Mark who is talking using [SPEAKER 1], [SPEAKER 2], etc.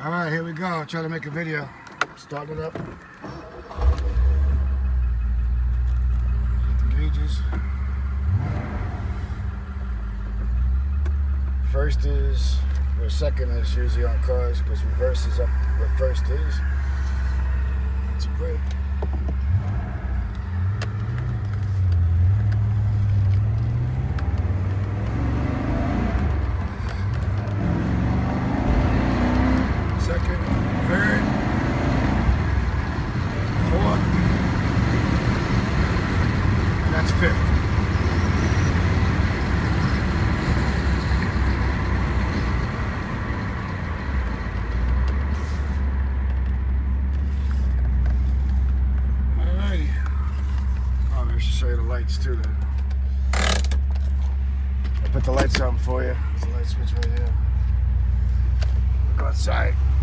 [SPEAKER 1] Alright, here we go. I'll try to make a video. Start it up. The gauges. First is, or second is usually on cars because reverse is up where first is. It's a brake. Second, third, fourth, and that's fifth. Alrighty. Oh, I should show you the lights too then. I put the lights on for you. There's a light switch right here. Go outside.